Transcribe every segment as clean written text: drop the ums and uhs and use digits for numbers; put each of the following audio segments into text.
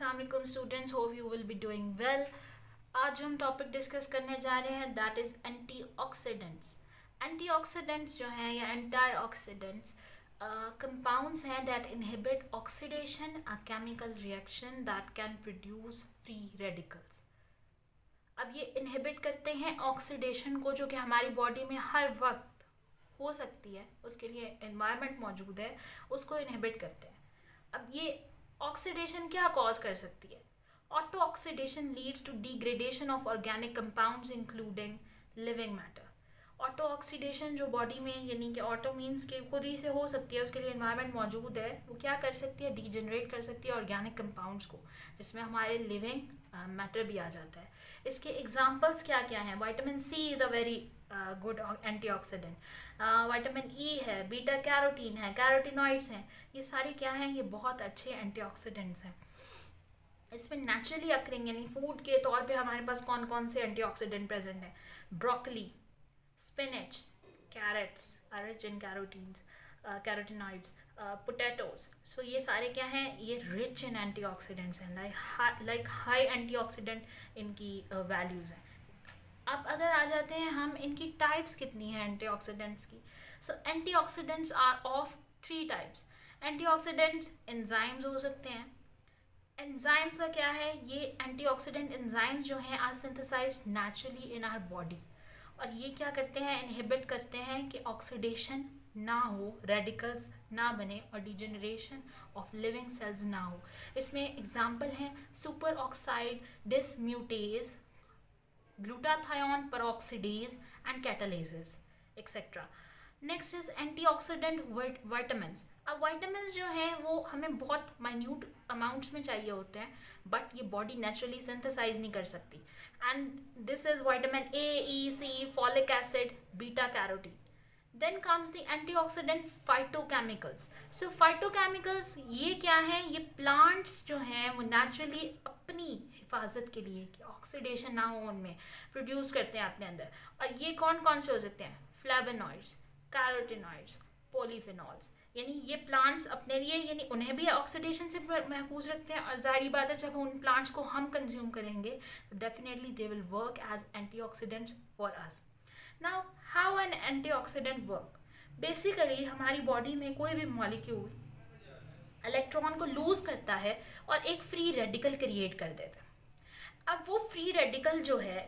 अस्सलाम वालेकुम students, hope you will be doing well. आज जो हम टॉपिक डिस्कस करने जा रहे हैं दैट इज़ एंटीऑक्सीडेंट्स। एंटीऑक्सीडेंट्स जो हैं या एंटीऑक्सीडेंट्स कंपाउंड्स हैं that inhibit oxidation, a chemical reaction that can produce free radicals. अब ये इनहिबिट करते हैं ऑक्सीडेशन को, जो कि हमारी बॉडी में हर वक्त हो सकती है, उसके लिए एनवायरनमेंट मौजूद है, उसको इनहिबिट करते हैं। अब ये ऑक्सीडेशन क्या कॉज कर सकती है? Auto oxidation leads to degradation of organic compounds including living matter. Auto oxidation जो बॉडी में, यानी कि ऑटो मीन्स के खुद ही से हो सकती है, उसके लिए एनवायरनमेंट मौजूद है, वो क्या कर सकती है? डीजनरेट कर सकती है ऑर्गेनिक कंपाउंड्स को, जिसमें हमारे लिविंग मैटर भी आ जाता है। इसके एग्जांपल्स क्या क्या हैं? Vitamin C is a very good antioxidant. Vitamin E है, बीटा कैरोटीन है, कैरोटीनॉइड्स हैं, ये सारे क्या हैं? ये बहुत अच्छे एंटीऑक्सीडेंट्स हैं। इसमें नेचुरली अकरिंग यानी फूड के तौर पे हमारे पास कौन कौन से एंटीऑक्सीडेंट प्रेजेंट हैं? Broccoli, spinach, carrots are rich in carotenes, carotenoids, potatoes. So ये सारे क्या हैं? ये रिच इन एंटीऑक्सीडेंट्स हैं, लाइक हाई एंटीऑक्सीडेंट इनकी वैल्यूज़ हैं। अब अगर आ जाते हैं हम, इनकी टाइप्स कितनी हैं एंटीऑक्सीडेंट्स की? So antioxidants are of 3 types. Antioxidants enzymes हो सकते हैं। एंजाइम्स का क्या है? ये एंटीऑक्सीडेंट एंजाइम्स जो हैं are synthesized naturally in our body, और ये क्या करते हैं? इनहिबिट करते हैं कि ऑक्सीडेशन ना हो, रेडिकल्स ना बने और डिजेनरेशन ऑफ लिविंग सेल्स ना हो। इसमें एग्जांपल हैं super oxide dismutase, glutathione peroxidase and catalases etc. Next is antioxidant vitamins. अब विटामिन्स जो हैं वो हमें बहुत माइन्यूट अमाउंट्स में चाहिए होते हैं, बट ये बॉडी नेचुरली सिंथेसाइज नहीं कर सकती, and this is vitamin A, E, C, folic acid, beta carotene. Then comes the antioxidant phytochemicals. So phytochemicals ये क्या हैं? ये प्लांट्स जो हैं वो नेचुरली अपनी हिफाजत के लिए कि ऑक्सीडेशन ना हो उनमें प्रोड्यूस करते हैं अपने अंदर, और ये कौन कौन से हो सकते हैं? Flavonoids, carotenoids, polyphenols. यानी ये प्लांट्स अपने लिए, यानी उन्हें भी ऑक्सीडेशन से महफूज रखते हैं, और जाहिर बात है जब उन प्लांट्स को हम कंज्यूम करेंगे तो definitely they will work as antioxidants for us. Now how an antioxidant work? Basically हमारी बॉडी में कोई भी मॉलिक्यूल इलेक्ट्रॉन को लूज करता है और एक फ्री रेडिकल क्रिएट कर देता है। अब वो फ्री रेडिकल जो है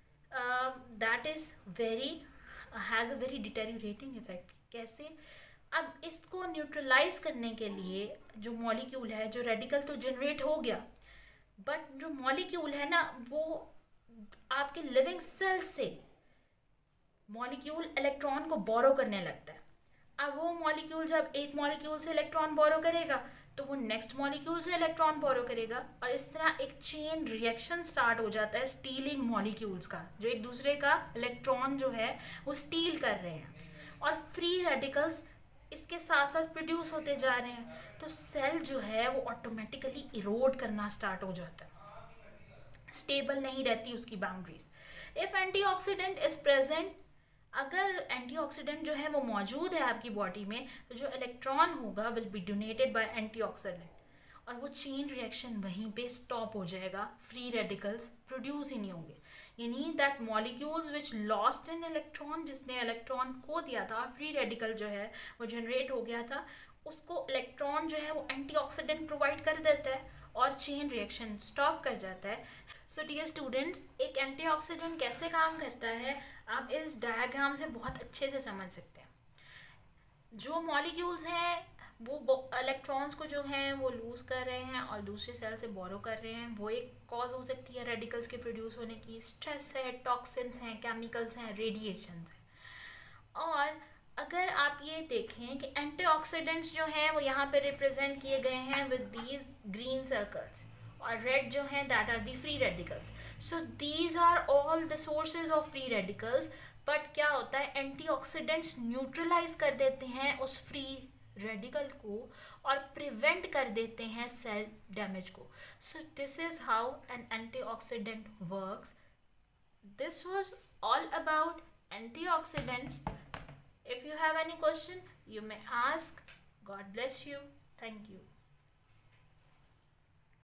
that is has a very deteriorating effect. कैसे? अब इसको न्यूट्रलाइज करने के लिए जो मॉलिक्यूल है, जो रेडिकल तो जनरेट हो गया, बट जो मॉलिक्यूल है ना, वो आपके लिविंग सेल से मॉलिक्यूल इलेक्ट्रॉन को बोरो करने लगता है। अब वो मॉलिक्यूल जब एक मॉलिक्यूल से इलेक्ट्रॉन बोरो करेगा तो वो नेक्स्ट मॉलिक्यूल से इलेक्ट्रॉन बोरो करेगा, और इस तरह एक चेन रिएक्शन स्टार्ट हो जाता है स्टीलिंग मॉलिक्यूल्स का, जो एक दूसरे का इलेक्ट्रॉन जो है वो स्टील कर रहे हैं, और फ्री रेडिकल्स इसके साथ साथ प्रोड्यूस होते जा रहे हैं। तो सेल जो है वो ऑटोमेटिकली इरोड करना स्टार्ट हो जाता है, स्टेबल नहीं रहती उसकी boundaries. If antioxidant is present, अगर एंटीऑक्सीडेंट जो है वो मौजूद है आपकी बॉडी में, तो जो इलेक्ट्रॉन होगा will be donated by antioxidant, और वो चेन रिएक्शन वहीं पे स्टॉप हो जाएगा, फ्री रेडिकल्स प्रोड्यूस ही नहीं होंगे। यानी that molecules which lost in electron, जिसने इलेक्ट्रॉन खो दिया था, फ्री रेडिकल जो है वो जनरेट हो गया था, उसको इलेक्ट्रॉन जो है वो एंटीऑक्सीडेंट प्रोवाइड कर देता है और चेन रिएक्शन स्टॉप कर जाता है। सो डियर स्टूडेंट्स, एक एंटीऑक्सीडेंट कैसे काम करता है आप इस डायग्राम से बहुत अच्छे से समझ सकते हैं। जो मॉलिक्यूल्स हैं वो इलेक्ट्रॉन्स को जो हैं वो लूज़ कर रहे हैं और दूसरे सेल से बोरो कर रहे हैं, वो एक कॉज हो सकती है रेडिकल्स के प्रोड्यूस होने की। स्ट्रेस है, टॉक्सिन्स हैं, केमिकल्स हैं, रेडिएशंस हैं। और अगर आप ये देखें कि एंटीऑक्सीडेंट्स जो हैं वो यहाँ पे रिप्रेजेंट किए गए हैं विद दीज ग्रीन सर्कल्स, और रेड जो हैं that are the free radicals. So these are all the sources of free radicals, but क्या होता है? एंटीऑक्सीडेंट्स न्यूट्रलाइज कर देते हैं उस फ्री रेडिकल को और प्रिवेंट कर देते हैं सेल डैमेज को। So this is how an antioxidant works. This was all about antioxidants. If you have any question, you may ask. God bless you. Thank you.